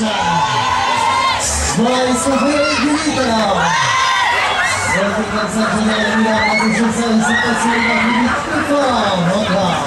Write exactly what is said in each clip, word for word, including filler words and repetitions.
Bon, ils sont venus vite alors. C'est comme ça qu'on a mis la partie sur ça, il s'est passé une minute plus fort, encore.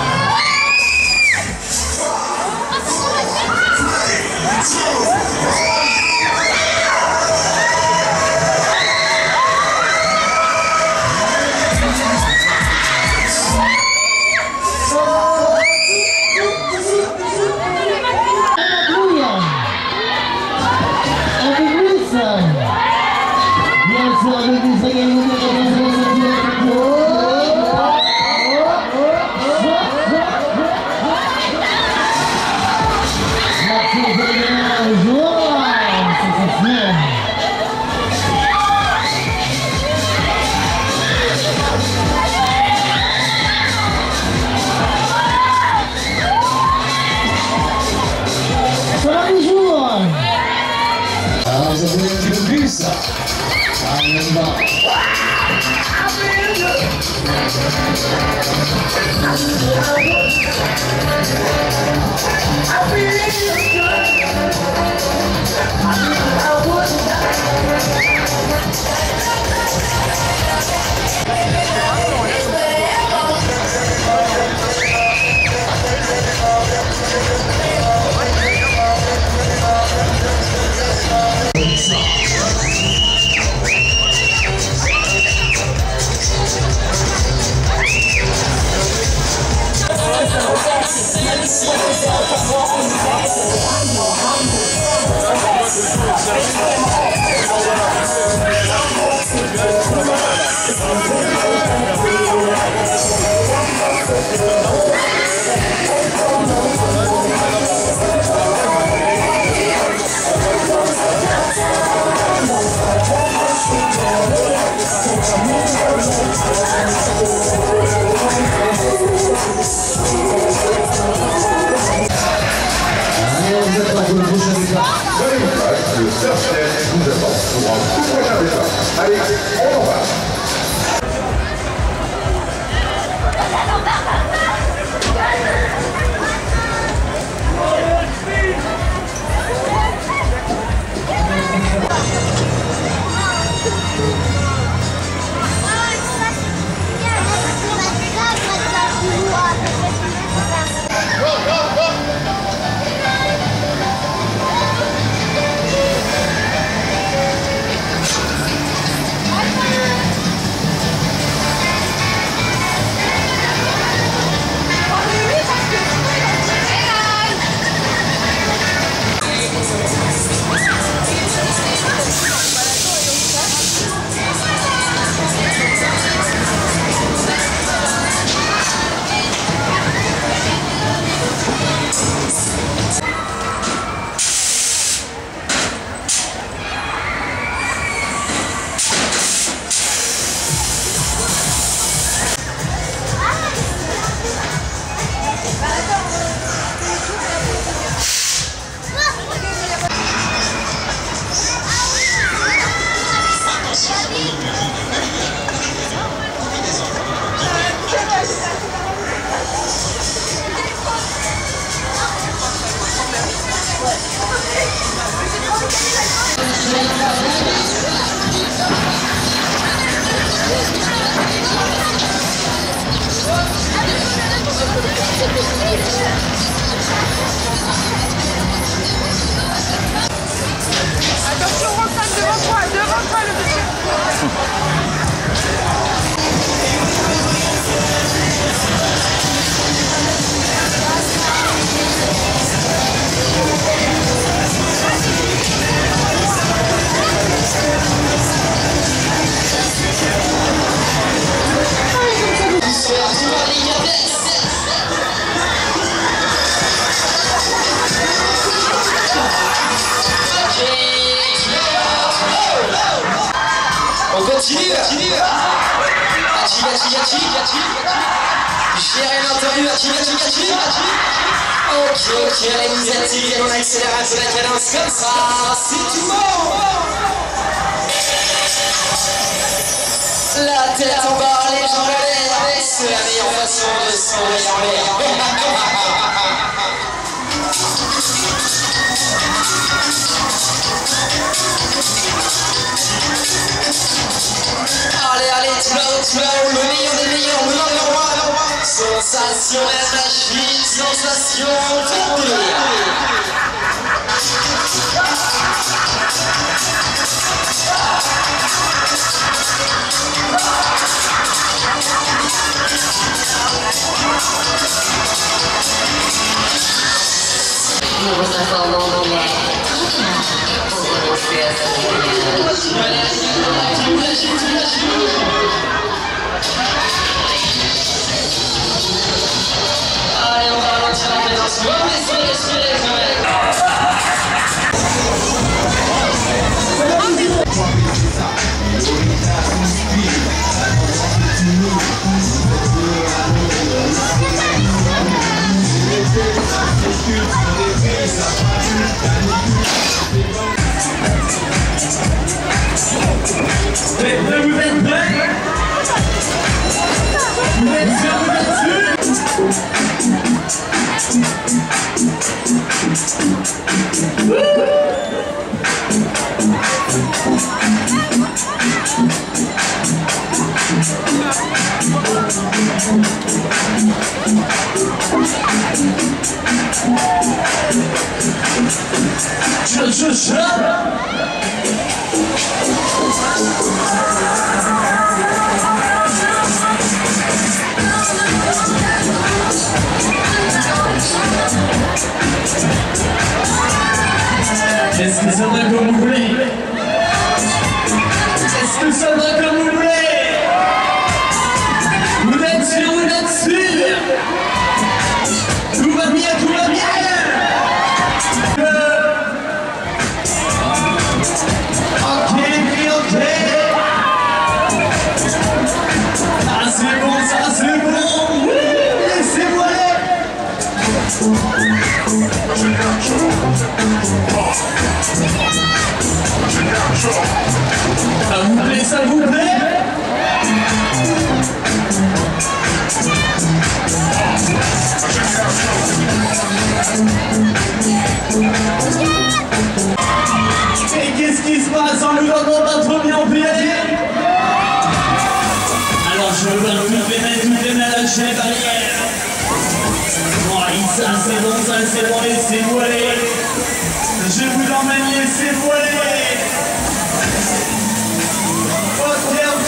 Le surf vous attend pour un tout prochain départ. Allez, on va. Attention, Roxane, devant toi, devant toi le monsieur. On continue, continue. Gachi, gachi, gachi, gachi. Gérer l'entendu, gachi, gachi, gachi. Ok, ok, l'initiative, on accélère un peu la cadence comme ça. C'est tout bon. La tête en bas, les jambes en l'air. C'est la meilleure façon de s'envoyer en l'air. Sensationnelle machine, sensation, tout délire. Allez, on va ralentir la cadence. Ouais, respirez, respirez, Vous êtes prêts? Vous êtes sûrs, vous êtes sûrs? Je, je, je. Est-ce que ça va comme vous voulez? Est-ce que ça va comme vous voulez? Vous êtes sûr, vous êtes sûr? Tout va bien, tout va bien! Ok, ok! Ça c'est bon, ça c'est bon! Laissez-moi aller! Ça vous plaît, ça vous plaît? Et qu'est-ce qui se passe? On nous entend pas trop bien, on peut y aller? Alors je veux voir toutes les mains, toutes les mains lâcher les barrières. Oui, ça c'est bon, ça c'est bon, laissez-vous aller. Je vous emmène, laissez-vous aller. Ok, ok.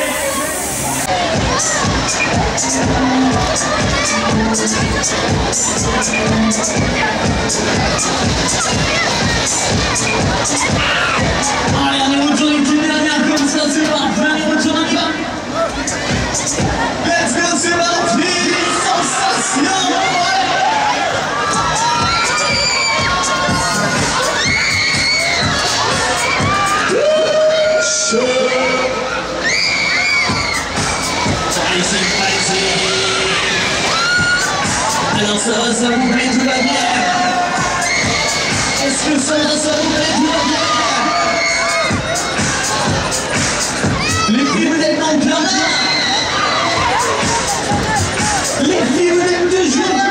Allez, on y retourne une petite dernière comme ça, c'est parti. On y retourne, on y va. Let's go, c'est parti. Sensation. Alors ça va, ça vous plaît, tout va bien? Est-ce que ça va, ça vous plaît, tout va bien? Les filles, vous êtes encore là? Les filles, vous êtes toujours là?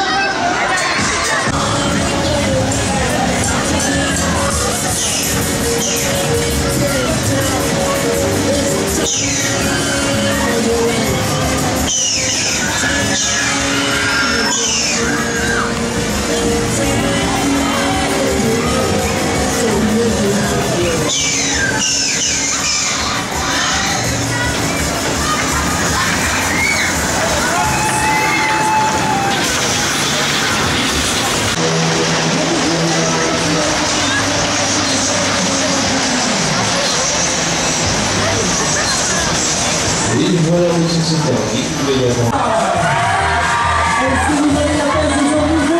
Et voilà où c'est terminé, il va y avoir... Est-ce que vous avez la place de vous faire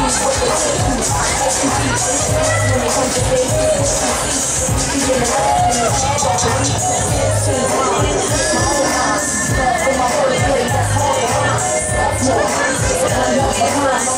Come on.